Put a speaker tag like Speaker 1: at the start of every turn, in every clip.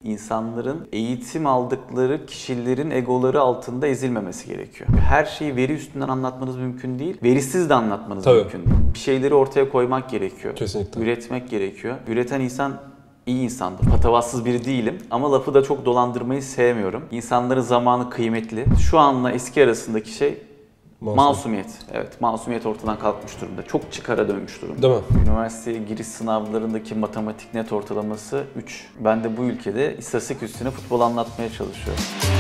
Speaker 1: İnsanların eğitim aldıkları kişilerin egoları altında ezilmemesi gerekiyor. Her şeyi veri üstünden anlatmanız mümkün değil. Verisiz de anlatmanız mümkün değil. Bir şeyleri ortaya koymak gerekiyor.
Speaker 2: Kesinlikle.
Speaker 1: Üretmek gerekiyor. Üreten insan iyi insandır. Patavatsız biri değilim ama lafı da çok dolandırmayı sevmiyorum. İnsanların zamanı kıymetli. Şu anla eski arasındaki şey masumiyet. Evet, masumiyet ortadan kalkmış durumda. Çok çıkara dönmüş durumda.
Speaker 2: Değil mi?
Speaker 1: Üniversiteye giriş sınavlarındaki matematik net ortalaması 3. Ben de bu ülkede istatistik üstüne futbol anlatmaya çalışıyorum.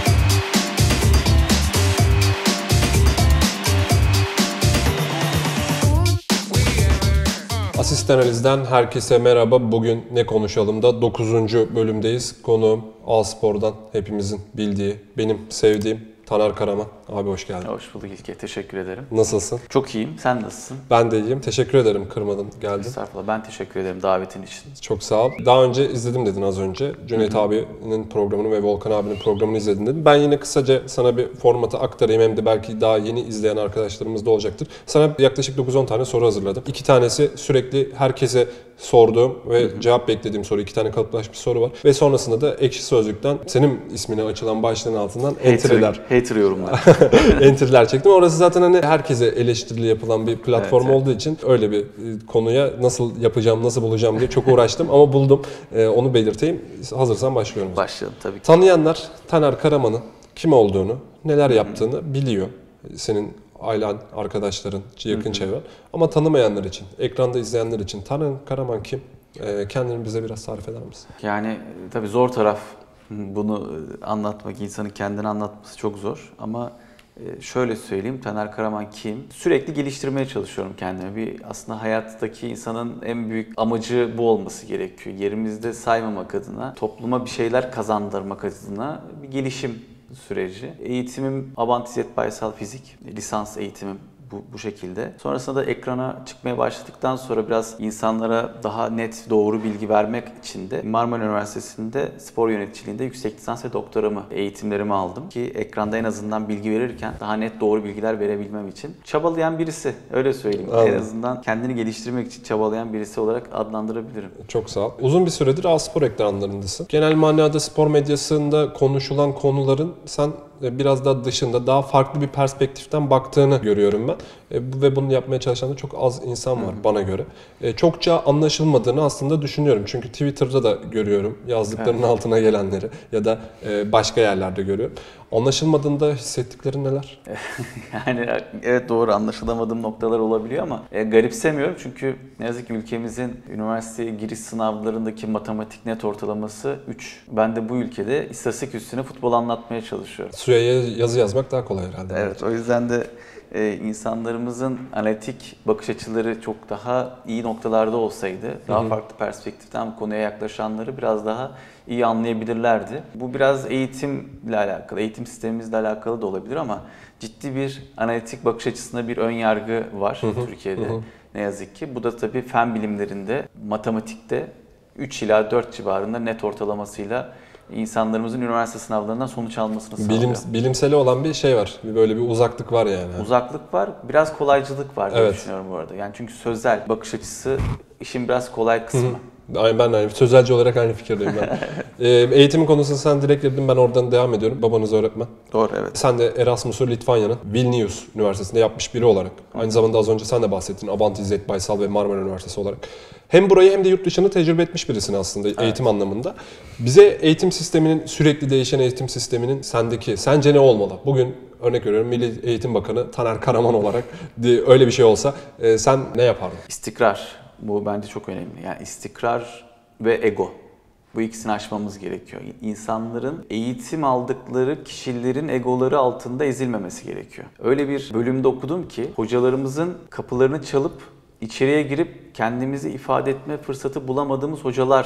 Speaker 2: Asist Analiz'den herkese merhaba. Bugün ne konuşalım da 9. bölümdeyiz. Konuğum A-Spor'dan hepimizin bildiği, benim sevdiğim Taner Karaman. Abi hoş geldin.
Speaker 1: Hoş bulduk İlke. Teşekkür ederim.
Speaker 2: Nasılsın?
Speaker 1: Çok iyiyim. Sen nasılsın?
Speaker 2: Ben de iyiyim. Teşekkür ederim kırmadın, geldin.
Speaker 1: Estağfurullah. Ben teşekkür ederim davetin için.
Speaker 2: Çok sağ ol. Daha önce izledim dedin az önce. Cüneyt abinin programını ve Volkan abinin programını izledin dedin. Ben yine kısaca sana bir formatı aktarayım. Hem de belki daha yeni izleyen arkadaşlarımız da olacaktır. Sana yaklaşık 9-10 tane soru hazırladım. 2 tanesi sürekli herkese sorduğum ve cevap beklediğim soru. 2 tane kalıplaşmış soru var. Ve sonrasında da Ekşi Sözlük'ten senin ismine açılan başlığın altından entry'ler.
Speaker 1: Hater yorumlar.
Speaker 2: Entry'ler çektim. Orası zaten hani herkese eleştirili yapılan bir platform
Speaker 1: Evet.
Speaker 2: olduğu için öyle bir konuya nasıl yapacağım, nasıl bulacağım diye çok uğraştım ama buldum. Onu belirteyim. Hazırsan başlıyorum.
Speaker 1: Başlayalım tabii ki.
Speaker 2: Tanıyanlar Taner Karaman'ın kim olduğunu, neler yaptığını biliyor. Senin ailen, arkadaşların, yakın çevren. Ama tanımayanlar için, ekranda izleyenler için Taner Karaman kim? Kendini bize biraz tarif eder misin?
Speaker 1: Yani tabii zor taraf bunu anlatmak, insanın kendini anlatması çok zor ama şöyle söyleyeyim, Taner Karaman kim? Sürekli geliştirmeye çalışıyorum kendimi. Aslında hayattaki insanın en büyük amacı bu olması gerekiyor. Yerimizde saymamak adına, topluma bir şeyler kazandırmak adına bir gelişim süreci. Eğitimim Abant İzzet Baysal Fizik, lisans eğitimim bu şekilde. Sonrasında da ekrana çıkmaya başladıktan sonra biraz insanlara daha net, doğru bilgi vermek için de Marmara Üniversitesi'nde spor yöneticiliğinde yüksek lisans ve doktoramı, eğitimlerimi aldım ki ekranda en azından bilgi verirken daha net, doğru bilgiler verebilmem için çabalayan birisi, öyle söyleyeyim.
Speaker 2: Anladım.
Speaker 1: En azından kendini geliştirmek için çabalayan birisi olarak adlandırabilirim.
Speaker 2: Çok sağ ol. Uzun bir süredir A-Spor ekranlarındasın. Genel manada spor medyasında konuşulan konuların sen biraz daha dışında, daha farklı bir perspektiften baktığını görüyorum ben. Ve bunu yapmaya çalışan da çok az insan var bana göre. Çokça anlaşılmadığını aslında düşünüyorum. Çünkü Twitter'da da görüyorum yazdıklarının altına gelenleri ya da başka yerlerde görüyorum. Anlaşılmadığında hissettiklerin neler?
Speaker 1: Yani evet, doğru, anlaşılamadığım noktalar olabiliyor ama garipsemiyorum çünkü ne yazık ki ülkemizin üniversiteye giriş sınavlarındaki matematik net ortalaması 3. Ben de bu ülkede istatistik üstüne futbol anlatmaya çalışıyorum.
Speaker 2: Süreye yazı yazmak daha kolay herhalde.
Speaker 1: Evet, o yüzden de insanlarımızın analitik bakış açıları çok daha iyi noktalarda olsaydı, daha farklı perspektiften bu konuya yaklaşanları biraz daha iyi anlayabilirlerdi. Bu biraz eğitimle alakalı, eğitim sistemimizle alakalı da olabilir ama ciddi bir analitik bakış açısında bir ön yargı var Türkiye'de ne yazık ki. Bu da tabii fen bilimlerinde, matematikte 3 ila 4 civarında net ortalamasıyla insanlarımızın üniversite sınavlarından sonuç almasını sağlıyor.
Speaker 2: Bilimsel olan bir şey var. Böyle bir uzaklık var yani.
Speaker 1: Uzaklık var, biraz kolaycılık var diye
Speaker 2: Evet.
Speaker 1: düşünüyorum bu arada. Yani çünkü sözel bakış açısı işin biraz kolay kısmı.
Speaker 2: Ben de aynı. Sözelci olarak aynı fikirdeyim ben. Eğitimin konusunda sen direkt girdin, ben oradan devam ediyorum. Babanız öğretmen.
Speaker 1: Doğru, evet.
Speaker 2: Sen de Erasmus'u Litvanya'nın Vilnius Üniversitesi'nde yapmış biri olarak. Aynı zamanda az önce sen de bahsettin. Abant İzzet Baysal ve Marmara Üniversitesi olarak. Hem burayı hem de yurt dışını tecrübe etmiş birisin aslında eğitim anlamında. Bize eğitim sisteminin, sürekli değişen eğitim sisteminin sence ne olmalı? Bugün örnek veriyorum Milli Eğitim Bakanı Taner Karaman olarak öyle bir şey olsa sen ne yapardın?
Speaker 1: İstikrar. Bu bence çok önemli. Yani istikrar ve ego. Bu ikisini aşmamız gerekiyor. İnsanların eğitim aldıkları kişilerin egoları altında ezilmemesi gerekiyor. Öyle bir bölümde okudum ki hocalarımızın kapılarını çalıp içeriye girip kendimizi ifade etme fırsatı bulamadığımız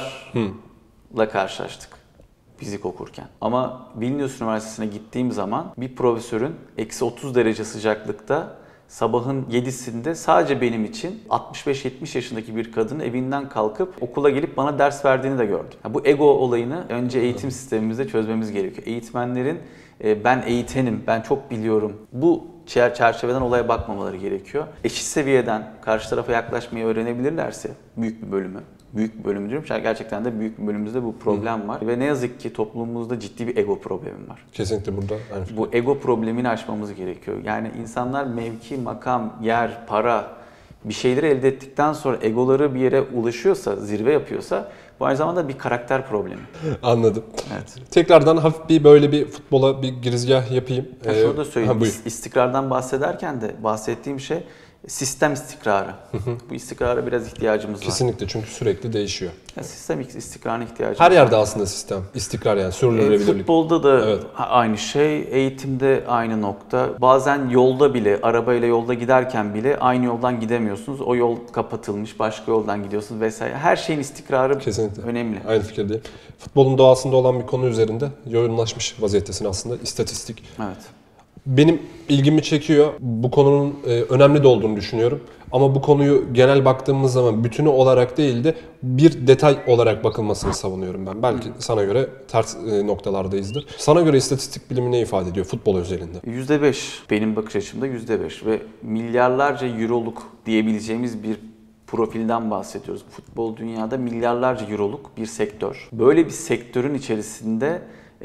Speaker 1: hocalarla karşılaştık fizik okurken. Ama Vilnius Üniversitesi'ne gittiğim zaman bir profesörün eksi 30 derece sıcaklıkta sabahın 7'sinde sadece benim için 65-70 yaşındaki bir kadın evinden kalkıp okula gelip bana ders verdiğini de gördüm. Bu ego olayını önce eğitim sistemimizde çözmemiz gerekiyor. Eğitmenlerin ben eğitenim, ben çok biliyorum, bu çerçeveden olaya bakmamaları gerekiyor. Eşit seviyeden karşı tarafa yaklaşmayı öğrenebilirlerse büyük bir bölümü, büyük bir bölümü diyorum. Gerçekten de büyük bir bölümümüzde bu problem var. Ve ne yazık ki toplumumuzda ciddi bir ego problemi var.
Speaker 2: Kesinlikle burada aynı fikir.
Speaker 1: Bu ego problemini aşmamız gerekiyor. Yani insanlar mevki, makam, yer, para bir şeyleri elde ettikten sonra egoları bir yere ulaşıyorsa, zirve yapıyorsa bu aynı zamanda bir karakter problemi.
Speaker 2: Anladım.
Speaker 1: Evet.
Speaker 2: Tekrardan hafif bir böyle bir futbola bir girizgah yapayım.
Speaker 1: Şunu da söyleyeyim.
Speaker 2: Buyur.
Speaker 1: İstikrardan bahsederken de bahsettiğim şey sistem istikrarı. Bu istikrara biraz ihtiyacımız var.
Speaker 2: Kesinlikle, çünkü sürekli değişiyor.
Speaker 1: Sistem istikrarına ihtiyacımız
Speaker 2: Her
Speaker 1: var.
Speaker 2: yerde aslında sistem, istikrar yani sürdürülebilirlik.
Speaker 1: Futbolda da
Speaker 2: Evet.
Speaker 1: aynı şey, eğitimde aynı nokta. Bazen yolda bile, arabayla yolda giderken bile aynı yoldan gidemiyorsunuz. O yol kapatılmış, başka yoldan gidiyorsunuz vesaire. Her şeyin istikrarı
Speaker 2: Kesinlikle.
Speaker 1: önemli.
Speaker 2: Aynı fikirdeyim. Futbolun doğasında olan bir konu üzerinde yoğunlaşmış vaziyettesin aslında. İstatistik.
Speaker 1: Evet.
Speaker 2: Benim ilgimi çekiyor. Bu konunun önemli de olduğunu düşünüyorum. Ama bu konuyu genel baktığımız zaman bütünü olarak değil de bir detay olarak bakılmasını savunuyorum ben. Belki sana göre ters noktalardayızdır. Sana göre istatistik bilimi ne ifade ediyor futbol özelinde?
Speaker 1: %5 benim bakış açımda %5 ve milyarlarca euroluk diyebileceğimiz bir profilden bahsediyoruz. Futbol dünyada milyarlarca euroluk bir sektör. Böyle bir sektörün içerisinde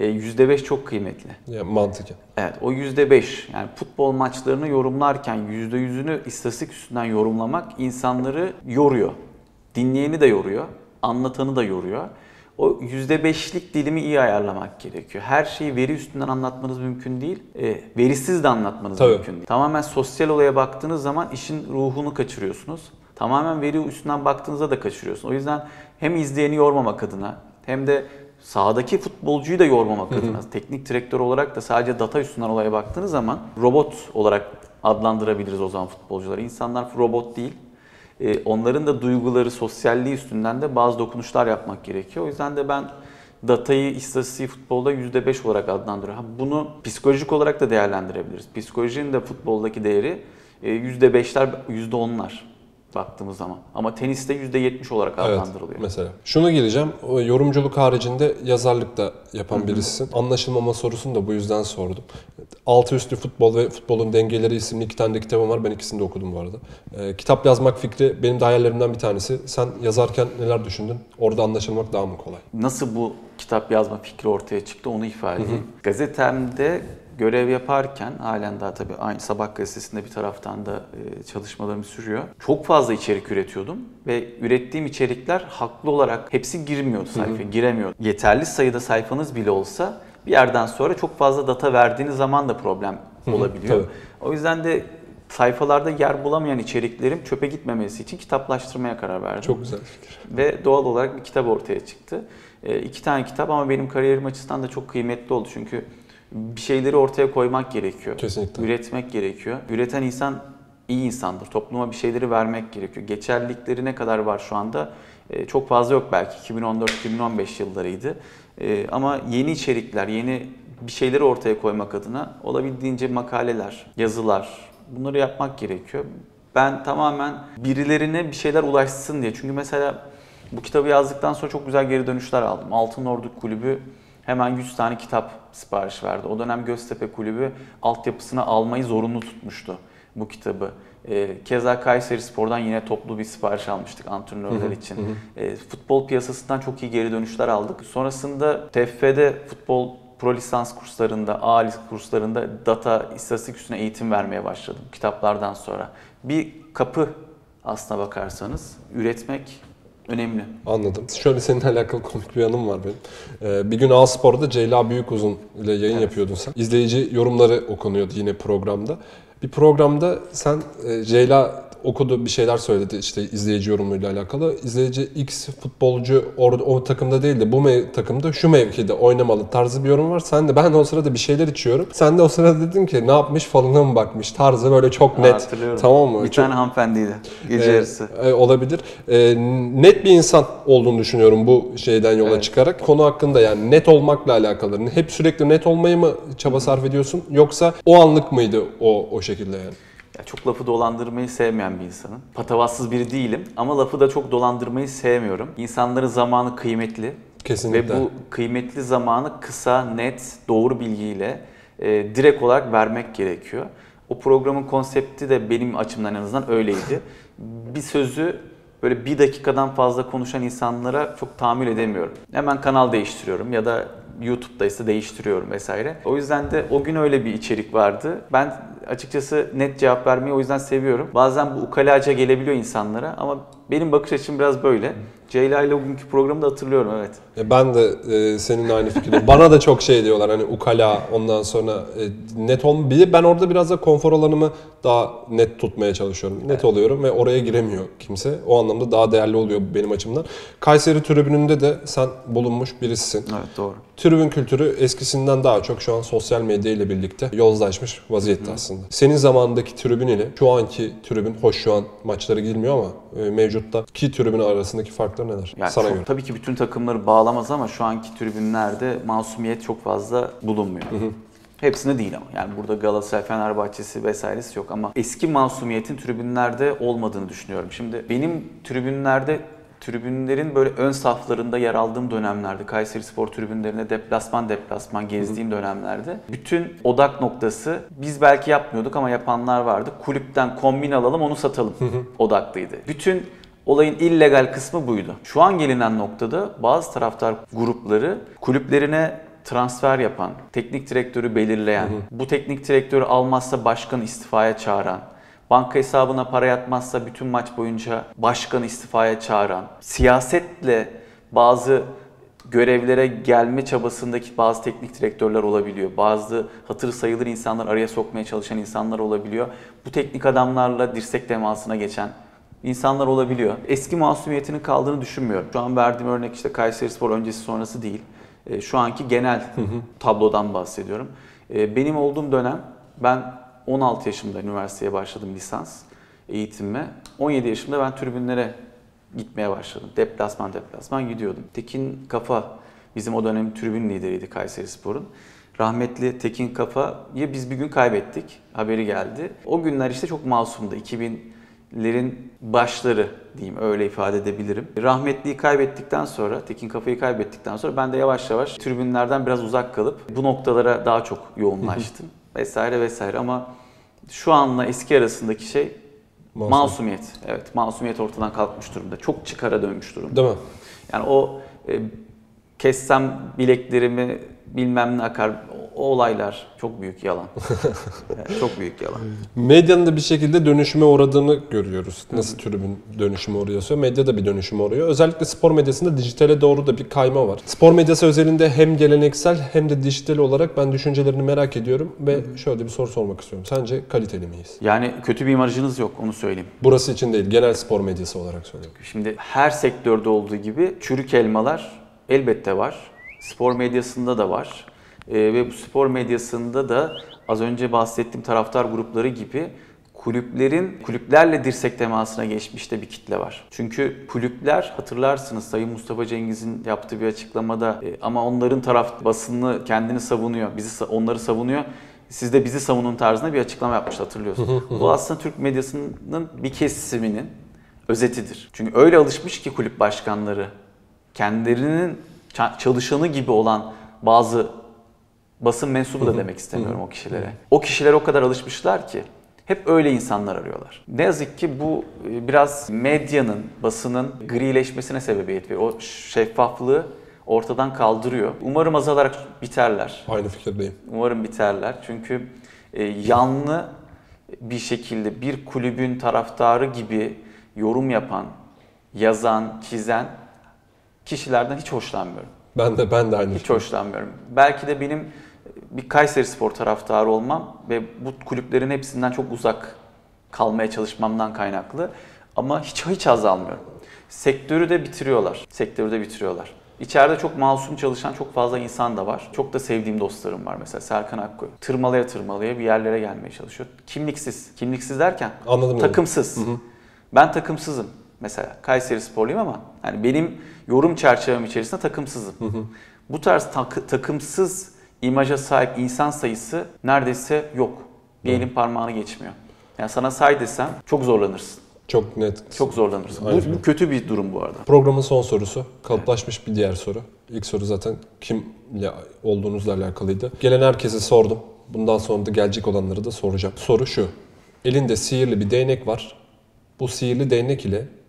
Speaker 1: %5 çok kıymetli.
Speaker 2: Yani mantıken.
Speaker 1: Evet, o %5 yani futbol maçlarını yorumlarken %100'ünü istatistik üstünden yorumlamak insanları yoruyor. Dinleyeni de yoruyor, anlatanı da yoruyor. O %5'lik dilimi iyi ayarlamak gerekiyor. Her şeyi veri üstünden anlatmanız mümkün değil. Verisiz de anlatmanız mümkün değil. Tamamen sosyal olaya baktığınız zaman işin ruhunu kaçırıyorsunuz. Tamamen veri üstünden baktığınızda da kaçırıyorsunuz. O yüzden hem izleyeni yormamak adına hem de sahadaki futbolcuyu da yormamak adına, teknik direktör olarak da sadece data üstünden olaya baktığınız zaman robot olarak adlandırabiliriz o zaman futbolcuları. İnsanlar robot değil. Onların da duyguları, sosyalliği üstünden de bazı dokunuşlar yapmak gerekiyor. O yüzden de ben datayı, istatistiği futbolda %5 olarak adlandırıyorum. Bunu psikolojik olarak da değerlendirebiliriz. Psikolojinin de futboldaki değeri %5'ler, %10'lar. baktığımız zaman. Ama teniste %70 olarak adlandırılıyor.
Speaker 2: Evet, mesela. Şuna geleceğim. O yorumculuk haricinde yazarlık da yapan birisisin. Anlaşılmama sorusunu da bu yüzden sordum. Altı üstü futbol ve futbolun dengeleri isimli 2 tane de kitabım var. Ben ikisini de okudum bu arada. Kitap yazmak fikri benim de hayallerimden bir tanesi. Sen yazarken neler düşündün? Orada anlaşılmak daha mı kolay?
Speaker 1: Nasıl bu kitap yazma fikri ortaya çıktı onu ifade edeyim. Gazetemde görev yaparken halen daha tabii aynı Sabah gazetesinde bir taraftan da çalışmalarım sürüyor. Çok fazla içerik üretiyordum ve ürettiğim içerikler haklı olarak hepsi girmiyordu sayfaya, giremiyordu. Yeterli sayıda sayfanız bile olsa bir yerden sonra çok fazla data verdiğiniz zaman da problem olabiliyor.
Speaker 2: Tabii.
Speaker 1: O yüzden de sayfalarda yer bulamayan içeriklerim çöpe gitmemesi için kitaplaştırmaya karar verdim.
Speaker 2: Çok güzel fikir.
Speaker 1: Ve doğal olarak bir kitap ortaya çıktı. 2 tane kitap ama benim kariyerim açısından da çok kıymetli oldu. Çünkü bir şeyleri ortaya koymak gerekiyor.
Speaker 2: Kesinlikle.
Speaker 1: Üretmek gerekiyor. Üreten insan iyi insandır. Topluma bir şeyleri vermek gerekiyor. Geçerlilikleri ne kadar var şu anda? Çok fazla yok belki. 2014-2015 yıllarıydı. Ama yeni içerikler, yeni bir şeyleri ortaya koymak adına olabildiğince makaleler, yazılar bunları yapmak gerekiyor. Ben tamamen birilerine bir şeyler ulaşsın diye. Çünkü mesela bu kitabı yazdıktan sonra çok güzel geri dönüşler aldım. Altın Ordu Kulübü hemen 100 tane kitap sipariş verdi. O dönem Göztepe Kulübü altyapısına almayı zorunlu tutmuştu bu kitabı. Keza Kayserispor'dan yine toplu bir sipariş almıştık antrenörler için. Futbol piyasasından çok iyi geri dönüşler aldık. Sonrasında TFF'de futbol pro lisans kurslarında, A kurslarında data, istatistik üstüne eğitim vermeye başladım kitaplardan sonra. Bir kapı aslına bakarsanız üretmek önemli.
Speaker 2: Anladım. Şöyle seninle alakalı komik bir anım var benim. Bir gün A-Spor'da Ceyla Büyükuzun ile yayın yapıyordun sen. İzleyici yorumları okunuyordu yine programda. Bir programda sen Ceyla okudu, bir şeyler söyledi işte izleyici yorumuyla alakalı. İzleyici X futbolcu o takımda değil de bu takımda şu mevkide oynamalı tarzı bir yorum var. Sen de ben de o sırada bir şeyler içiyorum. Sen de o sırada dedin ki ne yapmış falına mı bakmış tarzı böyle çok net.
Speaker 1: Hatırlıyorum.
Speaker 2: Tamam mı?
Speaker 1: Bir tane hanımefendiydi gece yarısı.
Speaker 2: Olabilir. Net bir insan olduğunu düşünüyorum bu şeyden yola çıkarak. Konu hakkında yani net olmakla alakalı. Hep sürekli net olmayı mı çaba sarf ediyorsun yoksa o anlık mıydı o şekilde yani?
Speaker 1: Ya çok lafı dolandırmayı sevmeyen bir insanım. Patavatsız biri değilim ama lafı da çok dolandırmayı sevmiyorum. İnsanların zamanı kıymetli.
Speaker 2: Kesinlikle.
Speaker 1: Ve bu kıymetli zamanı kısa, net, doğru bilgiyle direkt olarak vermek gerekiyor. O programın konsepti de benim açımdan en azından öyleydi. Bir sözü böyle bir dakikadan fazla konuşan insanlara çok tahammül edemiyorum. Hemen kanal değiştiriyorum ya da YouTube'daysa değiştiriyorum vesaire. O yüzden de o gün öyle bir içerik vardı. Ben açıkçası net cevap vermeyi o yüzden seviyorum. Bazen bu ukalaca gelebiliyor insanlara ama benim bakış açım biraz böyle. Ceyla ile o günkü programı da hatırlıyorum, evet.
Speaker 2: Ben de seninle aynı fikirdeyim. Bana da çok şey diyorlar hani ukala, ondan sonra net olma. Bir de ben orada biraz da konfor alanımı daha net tutmaya çalışıyorum. Net oluyorum ve oraya giremiyor kimse. O anlamda daha değerli oluyor benim açımdan. Kayseri tribününde de sen bulunmuş birisisin.
Speaker 1: Evet, doğru.
Speaker 2: Tribün kültürü eskisinden daha çok şu an sosyal medya ile birlikte yozlaşmış vaziyette aslında. Senin zamanındaki tribün ile şu anki tribün, hoş şu an maçlara gidilmiyor ama mevcuttaki tribün arasındaki farklar neler?
Speaker 1: Yani
Speaker 2: Sana
Speaker 1: çok,
Speaker 2: göre.
Speaker 1: tabii ki bütün takımları bağlamaz ama şu anki tribünlerde masumiyet çok fazla bulunmuyor. Hepsinde değil ama. Yani burada Galatasaray, Fenerbahçesi vesairesi yok ama eski masumiyetin tribünlerde olmadığını düşünüyorum. Şimdi benim tribünlerin böyle ön saflarında yer aldığım dönemlerde, Kayserispor tribünlerine deplasman gezdiğim dönemlerde bütün odak noktası, biz belki yapmıyorduk ama yapanlar vardı. Kulüpten kombin alalım, onu satalım odaklıydı. Bütün olayın illegal kısmı buydu. Şu an gelinen noktada bazı taraftar grupları kulüplerine transfer yapan, teknik direktörü belirleyen, bu teknik direktörü almazsa başkanı istifaya çağıran, banka hesabına para yatmazsa bütün maç boyunca başkanı istifaya çağıran, siyasetle bazı görevlere gelme çabasındaki bazı teknik direktörler olabiliyor. Bazı hatırı sayılır insanlar araya sokmaya çalışan insanlar olabiliyor. Bu teknik adamlarla dirsek temasına geçen insanlar olabiliyor. Eski masumiyetinin kaldığını düşünmüyorum. Şu an verdiğim örnek işte Kayserispor öncesi sonrası değil. Şu anki genel tablodan bahsediyorum. Benim olduğum dönem, ben 16 yaşımda üniversiteye başladım lisans eğitimime. 17 yaşımda ben tribünlere gitmeye başladım. Deplasman gidiyordum. Tekin Kafa bizim o dönem tribün lideriydi Kayserispor'un. Rahmetli Tekin Kafa'yı biz bir gün kaybettik. Haberi geldi. O günler işte çok masumdu. 2000'lerin başları diyeyim, öyle ifade edebilirim. Rahmetliyi kaybettikten sonra, Tekin Kafa'yı kaybettikten sonra ben de yavaş yavaş tribünlerden biraz uzak kalıp bu noktalara daha çok yoğunlaştım. vesaire ama şu anla eski arasındaki şey masumiyet. Evet, masumiyet ortadan kalkmış durumda. Çok çıkara dönmüş durumda.
Speaker 2: Değil mi?
Speaker 1: Yani o kessem bileklerimi bilmem ne akar, o olaylar çok büyük yalan. Yani çok büyük yalan.
Speaker 2: Medyanın da bir şekilde dönüşüme uğradığını görüyoruz. Nasıl tribün dönüşüme uğruyorsa medya da bir dönüşüme uğruyor. Özellikle spor medyasında dijitale doğru da bir kayma var. Spor medyası özelinde hem geleneksel hem de dijital olarak ben düşüncelerini merak ediyorum ve şöyle bir soru sormak istiyorum. Sence kaliteli miyiz?
Speaker 1: Yani kötü bir imajınız yok, onu söyleyeyim.
Speaker 2: Burası için değil, genel spor medyası olarak söylüyorum.
Speaker 1: Şimdi her sektörde olduğu gibi çürük elmalar elbette var. Spor medyasında da var. Ve bu spor medyasında da az önce bahsettiğim taraftar grupları gibi kulüplerle dirsek temasına geçmiş de bir kitle var. Çünkü kulüpler, hatırlarsınız Sayın Mustafa Cengiz'in yaptığı bir açıklamada ama onların basını kendini savunuyor, onları savunuyor. Siz de bizi savunun tarzında bir açıklama yapmıştı, hatırlıyorsunuz. Bu aslında Türk medyasının bir kesiminin özetidir. Çünkü öyle alışmış ki kulüp başkanları kendilerinin çalışanı gibi olan bazı basın mensubu da demek istemiyorum o kişilere. O kişiler o kadar alışmışlar ki hep öyle insanlar arıyorlar. Ne yazık ki bu biraz medyanın, basının grileşmesine sebebiyet veriyor. O şeffaflığı ortadan kaldırıyor. Umarım azalarak biterler.
Speaker 2: Aynı fikirdeyim.
Speaker 1: Umarım biterler. Çünkü yanlı bir şekilde bir kulübün taraftarı gibi yorum yapan, yazan, çizen kişilerden hiç hoşlanmıyorum.
Speaker 2: Ben de aynı.
Speaker 1: Hiç hoşlanmıyorum. Belki de benim bir Kayserispor taraftarı olmam ve bu kulüplerin hepsinden çok uzak kalmaya çalışmamdan kaynaklı. Ama hiç azalmıyorum. Sektörü de bitiriyorlar. İçeride çok masum çalışan çok fazla insan da var. Çok da sevdiğim dostlarım var. Mesela Serkan Akkoy. Tırmalaya bir yerlere gelmeye çalışıyor. Kimliksiz. Kimliksiz derken
Speaker 2: Anladım.
Speaker 1: takımsız. Ben takımsızım. Mesela Kayserisporluyum ama hani benim yorum çerçevem içerisinde takımsızım. Bu tarz takımsız imaja sahip insan sayısı neredeyse yok. Bir elin parmağını geçmiyor. Yani sana say desem çok zorlanırsın.
Speaker 2: Çok net.
Speaker 1: Çok zorlanırsın. Bu kötü bir durum bu arada.
Speaker 2: Programın son sorusu. Kalıplaşmış bir diğer soru. İlk soru zaten kimle olduğunuzla alakalıydı. Gelen herkese sordum. Bundan sonra da gelecek olanları da soracağım. Soru şu. Elinde sihirli bir değnek var. Bu sihirli değnek ile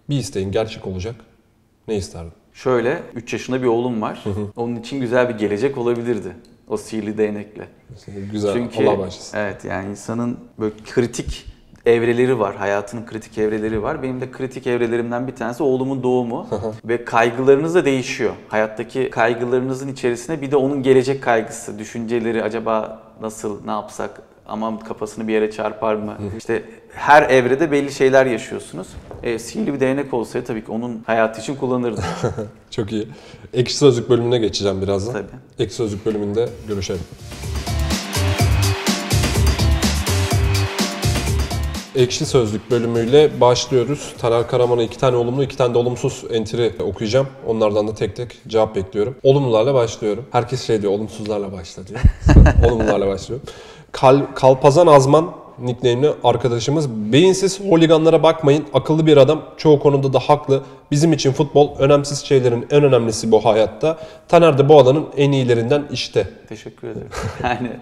Speaker 2: bir isteğin gerçek olacak. Ne isterdin?
Speaker 1: Şöyle, 3 yaşında bir oğlum var. Onun için güzel bir gelecek olabilirdi. O sihirli değnekle.
Speaker 2: Güzel,
Speaker 1: Çünkü,
Speaker 2: Allah başlasın.
Speaker 1: evet, yani insanın böyle kritik evreleri var. Hayatının kritik evreleri var. Benim de kritik evrelerimden bir tanesi oğlumun doğumu. Ve kaygılarınız da değişiyor. Hayattaki kaygılarınızın içerisine bir de onun gelecek kaygısı, düşünceleri, acaba nasıl, ne yapsak, aman kafasını bir yere çarpar mı? İşte her evrede belli şeyler yaşıyorsunuz. Sihirli bir değnek olsaydı tabii ki onun hayatı için kullanırdım.
Speaker 2: Çok iyi. Ekşi Sözlük bölümüne geçeceğim birazdan.
Speaker 1: Tabii.
Speaker 2: Ekşi Sözlük bölümünde görüşelim. Ekşi Sözlük bölümüyle başlıyoruz. Taner Karaman'a 2 tane olumlu, 2 tane de olumsuz entry okuyacağım. Onlardan da tek tek cevap bekliyorum. Olumlularla başlıyorum. Herkes şey diyor, olumsuzlarla başla diyor. Olumlularla başlıyorum. Kalpazan Azman nickname'li arkadaşımız. Beyinsiz holiganlara bakmayın. Akıllı bir adam. Çoğu konuda da haklı. Bizim için futbol önemsiz şeylerin en önemlisi bu hayatta. Taner de bu alanın en iyilerinden işte.
Speaker 1: Teşekkür ederim. Yani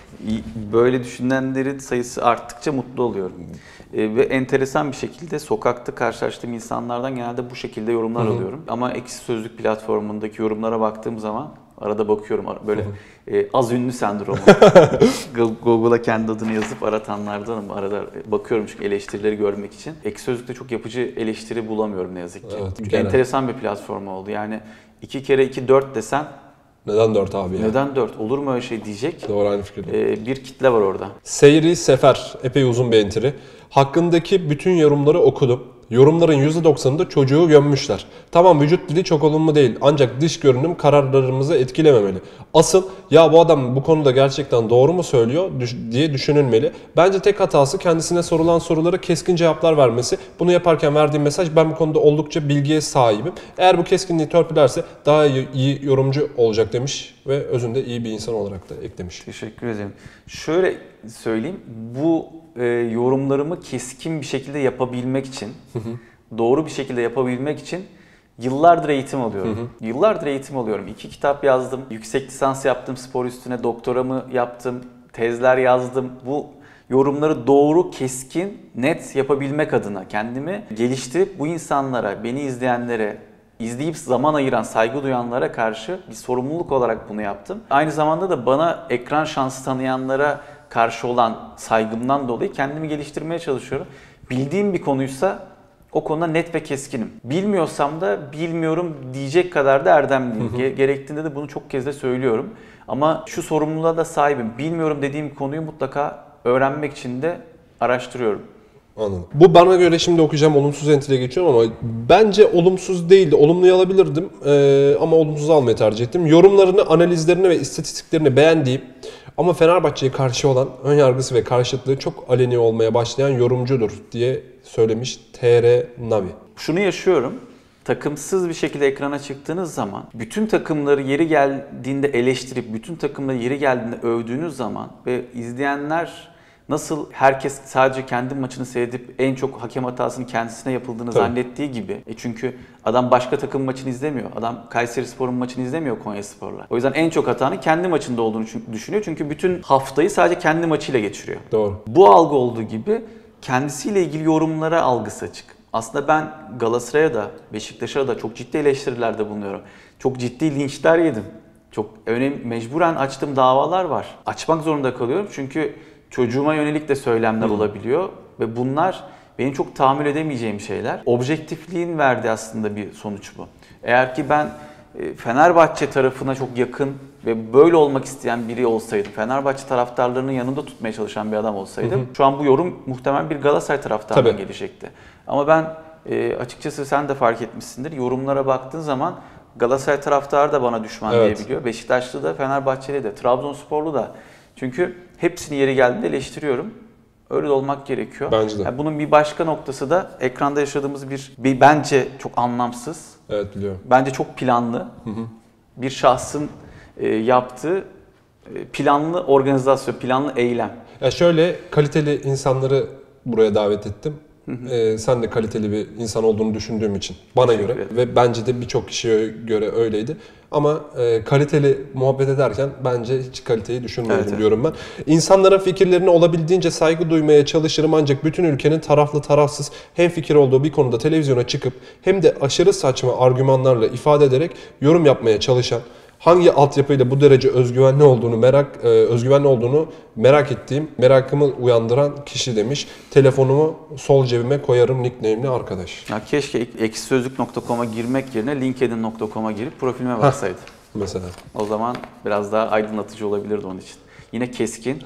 Speaker 1: böyle düşünenlerin sayısı arttıkça mutlu oluyorum. Ve enteresan bir şekilde sokakta karşılaştığım insanlardan genelde bu şekilde yorumlar alıyorum. Ama Ekşi Sözlük platformundaki yorumlara baktığım zaman arada bakıyorum böyle az ünlü sendromu. Google'a kendi adını yazıp aratanlardanım. Arada bakıyorum çünkü eleştirileri görmek için. Ekşi Sözlük'te çok yapıcı eleştiri bulamıyorum ne yazık ki.
Speaker 2: Evet,
Speaker 1: çünkü enteresan bir platform oldu. Yani 2 kere 2 4 desen
Speaker 2: neden 4 abi ya?
Speaker 1: neden 4? Olur mu öyle şey diyecek.
Speaker 2: Doğru, aynı fikirde.
Speaker 1: Bir kitle var orada.
Speaker 2: Seyri Sefer, epey uzun bir entry. Hakkındaki bütün yorumları okudum. Yorumların %90'ında çocuğu gömmüşler. Tamam, vücut dili çok olumlu değil ancak dış görünüm kararlarımızı etkilememeli. Asıl ya bu adam bu konuda gerçekten doğru mu söylüyor diye düşünülmeli. Bence tek hatası kendisine sorulan sorulara keskin cevaplar vermesi. Bunu yaparken verdiğim mesaj, ben bu konuda oldukça bilgiye sahibim. Eğer bu keskinliği törpülerse daha iyi yorumcu olacak demiş ve özünde iyi bir insan olarak da eklemiş.
Speaker 1: Teşekkür ederim. Şöyle söyleyeyim, bu yorumlarımı keskin bir şekilde yapabilmek için, doğru bir şekilde yapabilmek için yıllardır eğitim alıyorum. Yıllardır eğitim alıyorum. 2 kitap yazdım, yüksek lisans yaptım spor üstüne, doktoramı yaptım, tezler yazdım. Bu yorumları doğru, keskin, net yapabilmek adına kendimi geliştirip bu insanlara, beni izleyenlere, İzleyip zaman ayıran, saygı duyanlara karşı bir sorumluluk olarak bunu yaptım. Aynı zamanda da bana ekran şansı tanıyanlara karşı olan saygımdan dolayı kendimi geliştirmeye çalışıyorum. Bildiğim bir konuysa o konuda net ve keskinim. Bilmiyorsam da bilmiyorum diyecek kadar da erdemliyim. Gerektiğinde de bunu çok kez de söylüyorum. Ama şu sorumluluğa da sahibim. Bilmiyorum dediğim konuyu mutlaka öğrenmek için de araştırıyorum.
Speaker 2: Anladım. Bu bana göre, şimdi okuyacağım, olumsuz entry'e geçiyorum ama bence olumsuz değildi. Olumluyu alabilirdim ama olumsuz almayı tercih ettim. Yorumlarını, analizlerini ve istatistiklerini beğendiğim ama Fenerbahçe'ye karşı olan önyargısı ve karşıtlığı çok aleni olmaya başlayan yorumcudur diye söylemiş TR Navi.
Speaker 1: Şunu yaşıyorum. Takımsız bir şekilde ekrana çıktığınız zaman, bütün takımları yeri geldiğinde eleştirip, bütün takımları yeri geldiğinde övdüğünüz zaman ve izleyenler nasıl herkes sadece kendi maçını seyredip en çok hakem hatasının kendisine yapıldığını zannettiği gibi. Çünkü adam başka takım maçını izlemiyor. Adam Kayserispor'un maçını izlemiyor Konyaspor'la. O yüzden en çok hatanın kendi maçında olduğunu düşünüyor. Çünkü bütün haftayı sadece kendi maçıyla geçiriyor.
Speaker 2: Doğru.
Speaker 1: Bu algı olduğu gibi kendisiyle ilgili yorumlara algısı açık. Aslında ben Galatasaray'a da, Beşiktaş'a da çok ciddi eleştirilerde bulunuyorum. Çok ciddi linçler yedim. Çok mecburen açtığım davalar var. Açmak zorunda kalıyorum çünkü çocuğuma yönelik de söylemler olabiliyor ve bunlar benim çok tahammül edemeyeceğim şeyler. Objektifliğin verdiği aslında bir sonuç bu. Eğer ki ben Fenerbahçe tarafına çok yakın ve böyle olmak isteyen biri olsaydım, Fenerbahçe taraftarlarının yanında tutmaya çalışan bir adam olsaydım, şu an bu yorum muhtemelen bir Galatasaray taraftarından gelecekti. Ama ben açıkçası sen de fark etmişsindir, yorumlara baktığın zaman Galatasaray taraftarı da bana düşman diyebiliyor. Beşiktaşlı da, Fenerbahçeli de, Trabzonsporlu da. Çünkü hepsini yeri geldiğinde eleştiriyorum. Öyle de olmak gerekiyor.
Speaker 2: Bence de.
Speaker 1: Yani bunun bir başka noktası da ekranda yaşadığımız bir bence çok anlamsız,
Speaker 2: evet biliyorum,
Speaker 1: bence çok planlı bir şahsın yaptığı planlı organizasyon, planlı eylem.
Speaker 2: Ya şöyle, kaliteli insanları buraya davet ettim. Sen de kaliteli bir insan olduğunu düşündüğüm için bana göre ve bence de birçok kişiye göre öyleydi. Ama kaliteli muhabbet ederken bence hiç kaliteyi düşünmüyorum diyorum ben. İnsanların fikirlerine olabildiğince saygı duymaya çalışırım ancak bütün ülkenin taraflı tarafsız hemfikir olduğu bir konuda televizyona çıkıp hem de aşırı saçma argümanlarla ifade ederek yorum yapmaya çalışan, hangi altyapıyla bu derece özgüvenli olduğunu merak ettiğim, merakımı uyandıran kişi demiş. Telefonumu sol cebime koyarım nickname'li arkadaş.
Speaker 1: Ya keşke ekşisözlük.com'a girmek yerine linkedin.com'a girip profilime baksaydı.
Speaker 2: Mesela.
Speaker 1: O zaman biraz daha aydınlatıcı olabilirdi onun için. Yine keskin,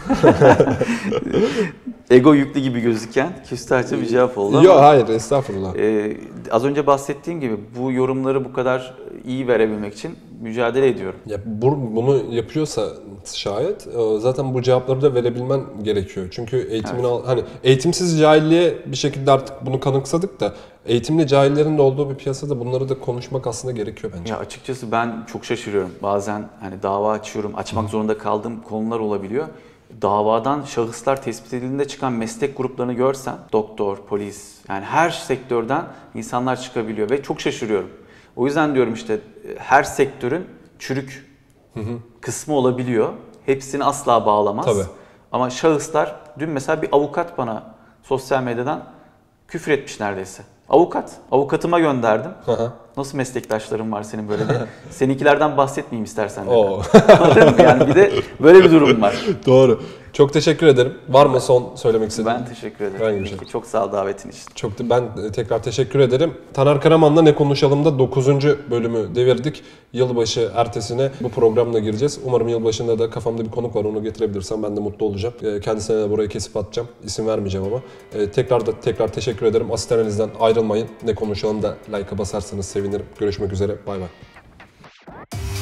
Speaker 1: ego yüklü gibi gözüken küstahça bir cevap oldu.
Speaker 2: Yok hayır, estağfurullah.
Speaker 1: Az önce bahsettiğim gibi bu yorumları bu kadar iyi verebilmek için mücadele ediyorum.
Speaker 2: Ya bunu yapıyorsa şayet zaten bu cevapları da verebilmen gerekiyor. Çünkü eğitimsiz cahilliğe bir şekilde artık bunu kanıksadık da eğitimli cahillerin de olduğu bir piyasada bunları da konuşmak aslında gerekiyor bence.
Speaker 1: Ya açıkçası ben çok şaşırıyorum. Bazen hani dava açmak zorunda kaldığım konular olabiliyor. Davadan şahıslar tespit edildiğinde çıkan meslek gruplarını görsen, doktor, polis, yani her sektörden insanlar çıkabiliyor ve çok şaşırıyorum. O yüzden diyorum işte her sektörün çürük kısmı olabiliyor. Hepsini asla bağlamaz.
Speaker 2: Tabii.
Speaker 1: Ama şahıslar, dün mesela bir avukat bana sosyal medyadan küfür etmiş neredeyse. Avukatıma gönderdim. Nasıl meslektaşların var senin böyle diye. Seninkilerden bahsetmeyeyim istersen de. Yani bir de böyle bir durum var.
Speaker 2: Doğru. Çok teşekkür ederim. Var mı son söylemek istediğin?
Speaker 1: Ben teşekkür ederim. Çok sağ ol davetin için.
Speaker 2: Ben tekrar teşekkür ederim. Taner Karaman'la Ne Konuşalım'da 9. bölümü devirdik. Yılbaşı ertesine bu programla gireceğiz. Umarım yılbaşında da kafamda bir konuk var, onu getirebilirsem ben de mutlu olacağım. Kendisine de burayı kesip atacağım. İsim vermeyeceğim ama. Tekrar teşekkür ederim. Asit analizden ayrılmayın. Ne Konuşalım'da like'a basarsanız sevinirim. Görüşmek üzere. Bay bay.